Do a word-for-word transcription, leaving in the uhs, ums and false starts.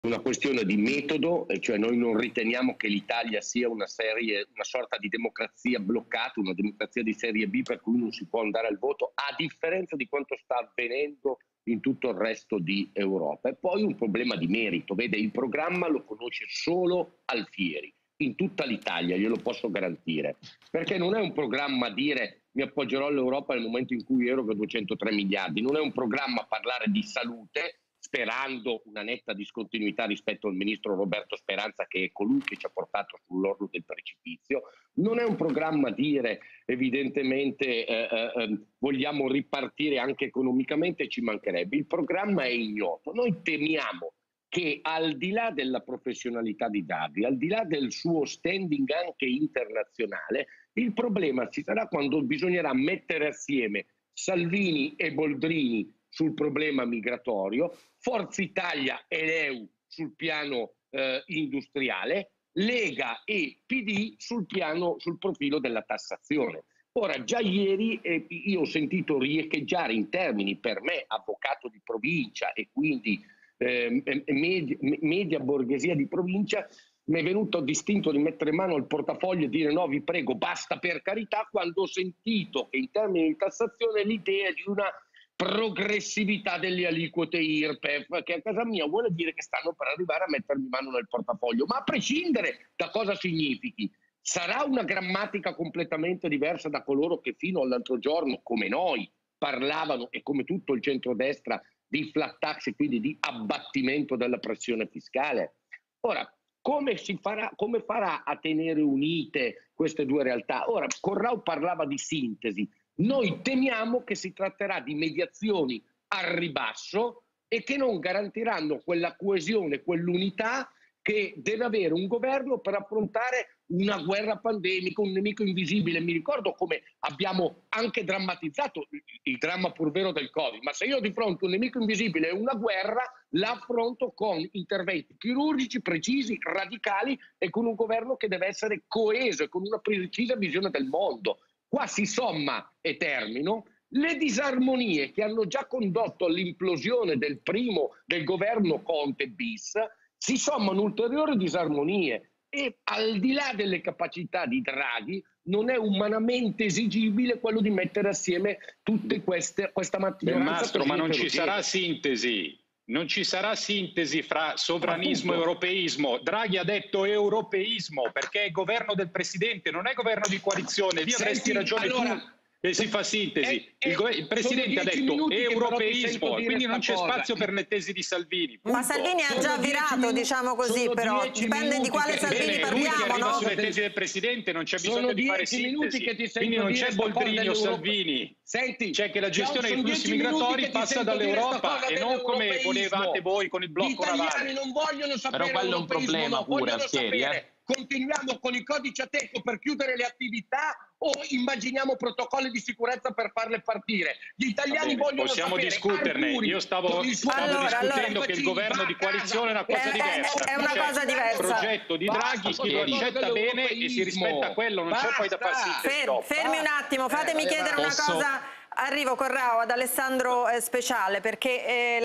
una questione di metodo, cioè noi non riteniamo che l'Italia sia una serie, una sorta di democrazia bloccata, una democrazia di serie B per cui non si può andare al voto, a differenza di quanto sta avvenendo in tutto il resto di Europa. E poi un problema di merito, vede, il programma lo conosce solo Alfieri, in tutta l'Italia, glielo posso garantire, perché non è un programma a dire mi appoggerò all'Europa nel momento in cui eroga duecentotré miliardi, non è un programma a parlare di salute, sperando una netta discontinuità rispetto al ministro Roberto Speranza, che è colui che ci ha portato sull'orlo del precipizio. Non è un programma a dire evidentemente eh, eh, vogliamo ripartire anche economicamente, ci mancherebbe. Il programma è ignoto. Noi temiamo che al di là della professionalità di Draghi, al di là del suo standing anche internazionale, il problema ci sarà quando bisognerà mettere assieme Salvini e Boldrini sul problema migratorio, Forza Italia e l'E U sul piano eh, industriale, Lega e P D sul piano, sul profilo della tassazione. Ora, già ieri eh, io ho sentito riecheggiare in termini, per me, avvocato di provincia e quindi eh, media, media borghesia di provincia, mi è venuto distinto di mettere mano al portafoglio e dire no, vi prego, basta per carità, quando ho sentito che in termini di tassazione l'idea di una progressività delle aliquote I R P E F, che a casa mia vuole dire che stanno per arrivare a mettermi mano nel portafoglio, ma a prescindere da cosa significhi, sarà una grammatica completamente diversa da coloro che fino all'altro giorno, come noi, parlavano, e come tutto il centrodestra, di flat tax e quindi di abbattimento della pressione fiscale. Ora, come si farà, come farà a tenere unite queste due realtà? Ora, Corrao parlava di sintesi. Noi temiamo che si tratterà di mediazioni al ribasso e che non garantiranno quella coesione, quell'unità che deve avere un governo per affrontare una guerra pandemica, un nemico invisibile. Mi ricordo come abbiamo anche drammatizzato il, il dramma pur vero del Covid, ma se io ho di fronte un nemico invisibile e una guerra, la affronto con interventi chirurgici, precisi, radicali e con un governo che deve essere coeso e con una precisa visione del mondo. Qua si somma, e termino, le disarmonie che hanno già condotto all'implosione del primo, del governo Conte bis, si sommano ulteriori disarmonie e al di là delle capacità di Draghi non è umanamente esigibile quello di mettere assieme tutte queste, questa maggioranza. Mastro, ma non ci sarà sintesi. Non ci sarà sintesi fra sovranismo e europeismo. Draghi ha detto europeismo perché è governo del presidente, non è governo di coalizione. Lì avresti ragione allora, tu che si fa sintesi. Eh, il, il presidente ha detto europeismo e quindi non c'è spazio per le tesi di Salvini. Ma Punto. Salvini ha già virato, diciamo così, però dipende di quale Salvini Bene, parliamo, lui che arriva no? sulle tesi del presidente non c'è bisogno di fare sintesi. Che ti quindi non c'è Boldrini o Salvini. Senti, c'è che la gestione dei flussi migratori passa dall'Europa e non come volevate voi con il blocco navale. Gli italiani non vogliono sapere, però quello è un problema pure, Alfieri, eh? Continuiamo con i codici Ateco per chiudere le attività o immaginiamo protocolli di sicurezza per farle partire? Gli italiani vogliono possiamo sapere. discuterne. Io stavo, stavo allora, discutendo allora, che il governo di coalizione è una cosa è, diversa. È una cosa diversa. Il progetto di Draghi chi lo accetta bene e si rispetta quello, non c'è poi da far sintesi. Fer, fermi un attimo, fatemi eh, chiedere una cosa. Arrivo, Corrao, ad Alessandro eh, Speciale, perché eh,